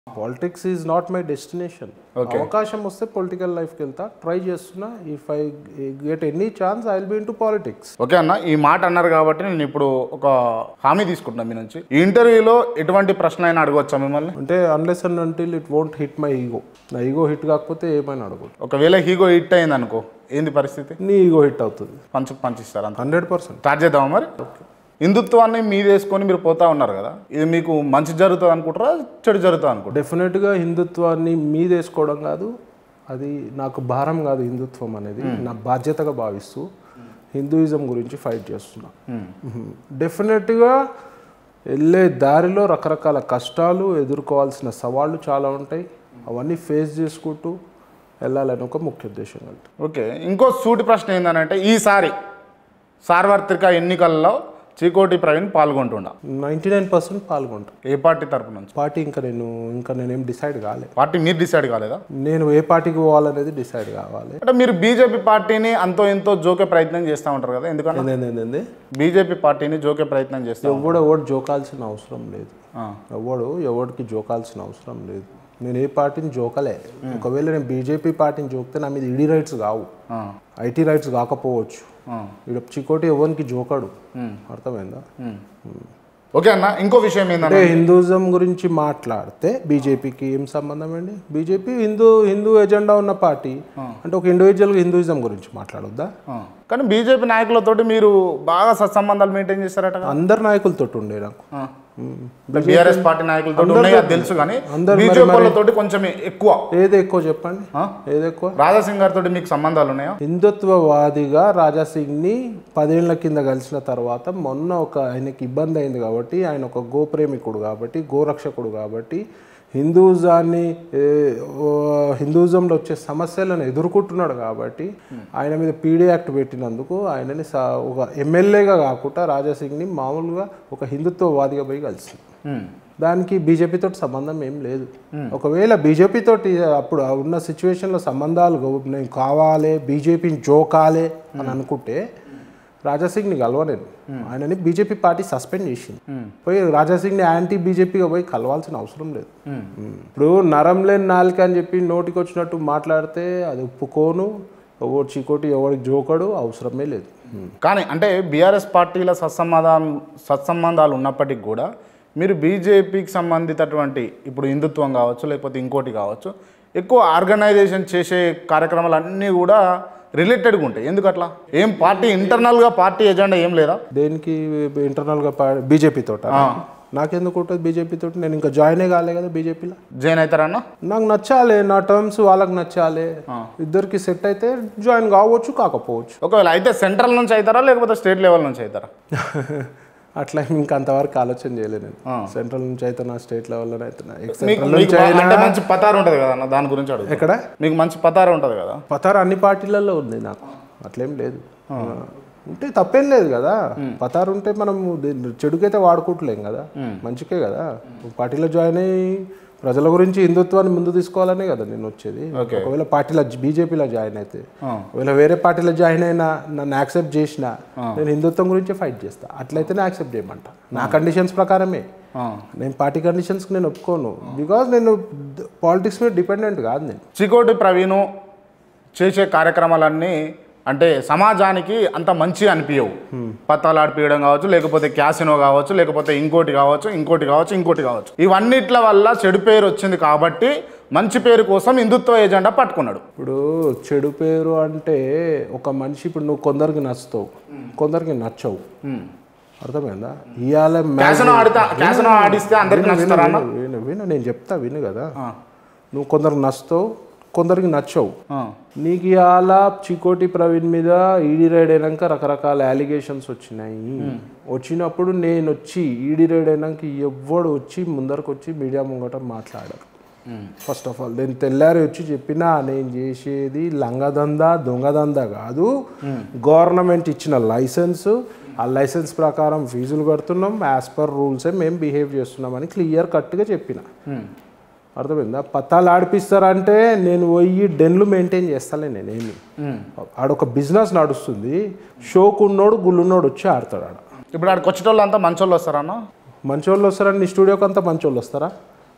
Politics is not my destination. అవకాశం వస్తే political లైఫ్కి వెళ్తా, ట్రై చేస్తున్నా. If I get any chance I will be into politics. Okay అన్న, ఈ మాట అన్నారు కాబట్టి నేను ఇప్పుడు ఒక హామీ తీసుకుంటున్నా మీ నుంచి. ఈ ఇంటర్వ్యూలో ఎటువంటి ప్రశ్న అయినా అడగవచ్చా మిమ్మల్ని? అంటే unless and until it won't hit my ego. నా ఈగో హిట్ కాకపోతే ఏమైనా అడగదు. ఒకవేళ ఈగో హిట్ అయింది అనుకో, ఏంది పరిస్థితి? నీ ఈగో హిట్ అవుతుంది. పంచిస్తారు అంత 100%. స్టార్ట్ చేద్దామా మరి? హిందుత్వాన్ని మీద వేసుకొని మీరు పోతా ఉన్నారు కదా, ఇది మీకు మంచి జరుగుతుంది అనుకుంటారా, చెడు జరుగుతుంది అనుకుంటారా? డెఫినెట్గా హిందుత్వాన్ని మీద వేసుకోవడం కాదు, అది నాకు భారం కాదు. హిందుత్వం అనేది నా బాధ్యతగా భావిస్తూ హిందూయిజం గురించి ఫైట్ చేస్తున్నా. డెఫినెట్గా వెళ్ళే దారిలో రకరకాల కష్టాలు, ఎదుర్కోవాల్సిన సవాళ్ళు చాలా ఉంటాయి. అవన్నీ ఫేస్ చేసుకుంటూ వెళ్ళాలని ఒక ముఖ్య ఉద్దేశం. ఓకే, ఇంకో సూటి ప్రశ్న ఏంటంటే, ఈసారి సార్వత్రిక ఎన్నికల్లో చీకోటి ప్రవీణ్ పాల్గొంటున్నా? 99% పాల్గొంటా. ఏ పార్టీ తరపు నుంచి? పార్టీ ఇంకా నేనేం డిసైడ్ కాలేదు. పార్టీ మీరు డిసైడ్ కాలేదా? నేను ఏ పార్టీకి పోవాలనేది డిసైడ్ కావాలి. అంటే మీరు బీజేపీ పార్టీని అంతో ఎంతో జోకే ప్రయత్నం చేస్తూ ఉంటారు కదా, ఎందుకంటే బీజేపీ పార్టీని జోకే ప్రయత్నం చేస్తే ఎవడు జోకాల్సిన అవసరం లేదు. ఎవడికి జోకాల్సిన అవసరం లేదు. నేను ఏ పార్టీని జోకలే. ఒకవేళ నేను బీజేపీ పార్టీని జోకితే నా మీద ఈడీ రైట్స్ కావు, ఐటీ రైట్స్ కాకపోవచ్చు. ఇక్కడ చీకోటి ఎవరికి జోకాడు. అర్థమైందా? ఓకే అన్న, ఇంకో విషయం ఏంటంటే హిందూయిజం గురించి మాట్లాడితే బీజేపీకి ఏం సంబంధం అండి? బీజేపీ హిందూ ఎజెండా ఉన్న పార్టీ. అంటే ఒక ఇండివిజువల్గా హిందూయిజం గురించి మాట్లాడొద్దా? కానీ బీజేపీ నాయకులతో మీరు బాగా సత్సంబంధాలు మెయింటైన్ చేస్తారట. అందరు నాయకులతో ఉండే నాకు. బీఆర్ఎస్ పార్టీ నాయకులతో తెలుసు, కానీ బీజేపీ కొంచెం ఎక్కువ. ఏది ఎక్కువ చెప్పండి? ఏది ఎక్కువ? రాజాసింగ్ గారితో మీకు సంబంధాలు ఉన్నాయా? హిందుత్వవాదిగా రాజాసింగ్ ని 10 ఏళ్ల కింద కలిసిన తర్వాత మొన్న ఆయనకి ఇబ్బంది అయింది కాబట్టి, ఆయన ఒక గోప్రేమికుడు కాబట్టి, గోరక్షకుడు కాబట్టి, హిందూయిజంలో వచ్చే సమస్యలను ఎదుర్కొంటున్నాడు కాబట్టి ఆయన మీద పీడీ యాక్ట్ పెట్టినందుకు ఆయనని ఒక ఎమ్మెల్యేగా కాకుండా రాజాసింగ్ని మామూలుగా ఒక హిందుత్వవాదిగా పోయి కలిసింది. దానికి బీజేపీతో సంబంధం ఏం లేదు. ఒకవేళ బీజేపీతో అప్పుడు ఉన్న సిచ్యువేషన్లో సంబంధాలు నేను కావాలి, బీజేపీని జోకాలే అని అనుకుంటే రాజాసింగ్ని కలవలేదు. ఆయనని బీజేపీ పార్టీ సస్పెండ్ చేసింది. పోయి రాజాసింగ్ని యాంటీ బీజేపీగా పోయి కలవాల్సిన అవసరం లేదు. ఇప్పుడు నరం లేని నాలుక అని చెప్పి నోటికి వచ్చినట్టు మాట్లాడితే అది ఒప్పుకోను. ఎవరు చీకోటి ఎవరికి జోకడు అవసరమే లేదు. కానీ అంటే బీఆర్ఎస్ పార్టీల సత్సంబంధాలు ఉన్నప్పటికీ కూడా మీరు బీజేపీకి సంబంధించినటువంటి ఇప్పుడు హిందుత్వం కావచ్చు, లేకపోతే ఇంకోటి కావచ్చు, ఎక్కువ ఆర్గనైజేషన్ చేసే కార్యక్రమాలు అన్నీ కూడా రిలేటెడ్గా ఉంటాయి. ఎందుకు అట్లా? ఏం పార్టీ ఇంటర్నల్గా పార్టీ ఎజెండా ఏం లేదా? దేనికి ఇంటర్నల్గా? బీజేపీ తోట నాకెందుకు ఉంటుంది? బీజేపీ తోటి నేను ఇంకా జాయిన్ కాలే కదా. బీజేపీలో జాయిన్ అవుతారన్న? నాకు నచ్చాలి, నా టర్మ్స్ వాళ్ళకి నచ్చాలి. ఇద్దరికి సెట్ అయితే జాయిన్ కావచ్చు, కాకపోవచ్చు. ఒకవేళ అయితే సెంట్రల్ నుంచి అవుతారా, లేకపోతే స్టేట్ లెవెల్ నుంచి అవుతారా? అట్లా ఇంకా అంతవరకు ఆలోచన చేయలేదు. నేను సెంట్రల్ నుంచి అయితే నా స్టేట్ లెవెల్లోనే అవుతున్నా. మంచి పతారు ఉంటుంది కదా దాని గురించి అడుగు. ఎక్కడ మీకు మంచి పతారు ఉంటుంది కదా? పతారు అన్ని పార్టీలలో ఉంది. నాకు అట్లేం లేదు. ఉంటే తప్పేం లేదు కదా. పతారు ఉంటే మనం చెడుకైతే వాడుకుంటలేం కదా, మంచికే కదా. పార్టీలో జాయిన్ అయ్యి ప్రజల గురించి హిందుత్వాన్ని ముందు తీసుకోవాలనే కదా నేను వచ్చేది. ఒకవేళ పార్టీలో బీజేపీలో జాయిన్ అయితే, ఒకవేళ వేరే పార్టీలో జాయిన్ అయినా నన్ను యాక్సెప్ట్ చేసినా నేను హిందుత్వం గురించి ఫైట్ చేస్తా. అట్లయితేనే యాక్సెప్ట్ చేయమంట. నా కండిషన్స్ ప్రకారమే. నేను పార్టీ కండిషన్స్కి నేను ఒప్పుకోను. బికాజ్ నేను పాలిటిక్స్ మీద డిపెండెంట్ కాదు. నేను చీకోటి ప్రవీణ్ చేసే కార్యక్రమాలన్నీ అంటే సమాజానికి అంత మంచి అనిపించవు. పత్తాలు ఆడిపియడం కావచ్చు, లేకపోతే క్యాసినో కావచ్చు, లేకపోతే ఇంకోటి కావచ్చు. ఇవన్నిట్ల వల్ల చెడు పేరు వచ్చింది కాబట్టి మంచి పేరు కోసం హిందుత్వ ఎజెండా పట్టుకున్నాడు. ఇప్పుడు చెడు పేరు అంటే ఒక మనిషి, ఇప్పుడు నువ్వు కొందరికి నచ్చుతావు, కొందరికి నచ్చవు. అర్థమైందా? ఇవాళ నేను చెప్తా విను కదా. నువ్వు కొందరికి నచ్చుతావు, కొందరికి నచ్చవు. నీకు ఇవాళ చీకోటి ప్రవీణ్ మీద ఈడీ రైడ్ అయినాక రకరకాల అలిగేషన్స్ వచ్చినాయి. వచ్చినప్పుడు నేను వచ్చి ఈడీ రైడ్ అయినాక ఎవ్వడు వచ్చి ముందరకు వచ్చి మీడియా ముంగట మాట్లాడారు. ఫస్ట్ ఆఫ్ ఆల్ నేను తెల్లారి వచ్చి చెప్పినా నేను చేసేది లంగదందా దొంగదందా కాదు. గవర్నమెంట్ ఇచ్చిన లైసెన్సు, ఆ లైసెన్స్ ప్రకారం ఫీజులు కడుతున్నాం, యాజ్ పర్ రూల్సే మేము బిహేవ్ చేస్తున్నామని క్లియర్ కట్గా చెప్పిన. అర్థమైందా? పత్తాలు ఆడిపిస్తారంటే నేను పోయి డెన్లు మెయింటైన్ చేస్తాలే. నేనేమి ఆడొక బిజినెస్ నడుస్తుంది. షోకున్నోడు గుళ్ళున్నోడు వచ్చి ఆడతాడు. ఇప్పుడు ఆడికి వచ్చేటోళ్ళు అంతా మంచోళ్ళు వస్తారన్నా? మంచోళ్ళు వస్తారని నీ స్టూడియోకి అంతా మంచోళ్ళు వస్తారా?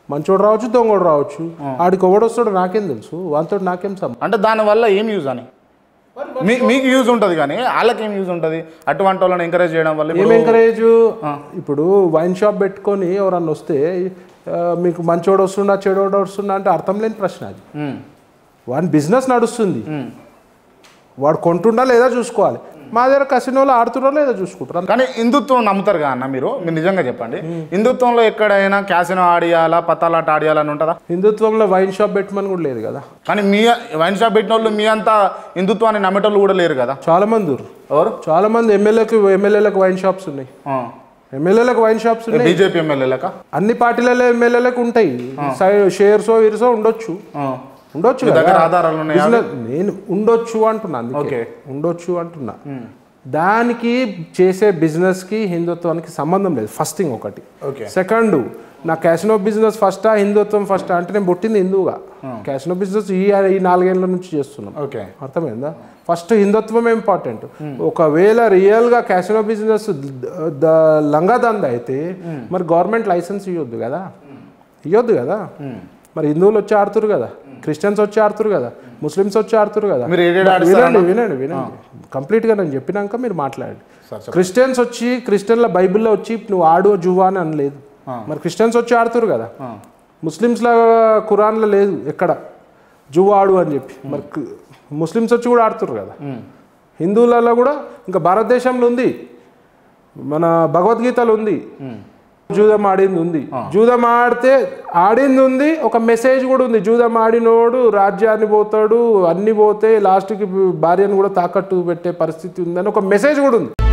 మంచోడు రావచ్చు దొంగోడు రావచ్చు ఆడికి ఎవడు వస్తాడో నాకేం తెలుసు వాళ్ళతో నాకేం సంబంధం అంటే దానివల్ల ఏం యూజ్ అని మీకు యూజ్ ఉంటుంది కానీ వాళ్ళకి ఏం యూజ్ ఉంటుంది అటువంటి వాళ్ళని ఎంకరేజ్ చేయడం వల్ల ఏం ఎంకరేజ్ ఇప్పుడు వైన్ షాప్ పెట్టుకొని ఎవరన్నా వస్తే మీకు మంచోడు వస్తుండా చెడోడు వస్తుండా అంటే అర్థం లేని ప్రశ్న అది వాడి బిజినెస్ నడుస్తుంది వాడు కొంటుండా లేదా చూసుకోవాలి మా దగ్గర కసినోలో ఆడుతున్నా లేదా చూసుకుంటారు కానీ హిందుత్వం నమ్ముతారు కదా అన్న మీరు నిజంగా చెప్పండి హిందుత్వంలో ఎక్కడైనా క్యాసినో ఆడియాలా పత్తాలాట ఆడియాలని ఉంటుందా హిందుత్వంలో వైన్ షాప్ పెట్టమని కూడా లేదు కదా కానీ మీ వైన్ షాప్ పెట్టిన వాళ్ళు మీ అంతా హిందుత్వాన్ని నమ్మేటోళ్ళు కూడా లేరు కదా చాలా మంది ఎవరు చాలా మంది ఎమ్మెల్యేలకు వైన్ షాప్స్ ఉన్నాయి ఎమ్మెల్యేలకు వైన్ షాప్స్ ఉన్నాయి బీజేపీ ఎమ్మెల్యేలక అన్ని పార్టీలలో ఎమ్మెల్యేలకు ఉంటాయి షేర్సో ఇరుసో ఉండొచ్చు దగ్గర ఆధారాలు ఉన్నాయి నేను ఉండొచ్చు అంటున్నా అందుకే ఉండొచ్చు అంటున్నా దానికి చేసే బిజినెస్కి హిందుత్వానికి సంబంధం లేదు ఫస్ట్ థింగ్ ఒకటి సెకండ్ నా క్యాసినో బిజినెస్ ఫస్టా హిందుత్వం ఫస్టా అంటే నేను పుట్టింది హిందువుగా క్యాసినో బిజినెస్ ఈ 4 ఏళ్ళ నుంచి చేస్తున్నాం అర్థమైందా ఫస్ట్ హిందుత్వం ఇంపార్టెంట్ ఒకవేళ రియల్గా క్యాసినో బిజినెస్ లంగాదంద అయితే మరి గవర్నమెంట్ లైసెన్స్ ఇవ్వద్దు కదా మరి హిందువులు వచ్చి ఆడుతురు కదా క్రిస్టియన్స్ వచ్చి ఆడుతురు కదా ముస్లిమ్స్ వచ్చి ఆడుతురు కదా వినండి కంప్లీట్గా నేను చెప్పినాక మీరు మాట్లాడండి క్రిస్టియన్స్ వచ్చి క్రిస్టియన్ల బైబిల్లో వచ్చి నువ్వు ఆడు జువా అని అనలేదు మరి క్రిస్టియన్స్ వచ్చి ఆడుతురు కదా ముస్లిమ్స్ల ఖురాన్లో లేదు ఎక్కడ జువా ఆడు అని చెప్పి మరి ముస్లిమ్స్ వచ్చి కూడా ఆడుతురు కదా హిందువులలో కూడా ఇంకా భారతదేశంలో ఉంది మన భగవద్గీతలో ఉంది జూదం ఆడింది ఉంది జూదం ఆడింది ఉంది ఒక మెసేజ్ కూడా ఉంది జూదం ఆడినోడు రాజ్యాన్ని పోతాడు అన్ని పోతే లాస్ట్కి భార్యను కూడా తాకట్టు పెట్టే పరిస్థితి ఉందని ఒక మెసేజ్ కూడా ఉంది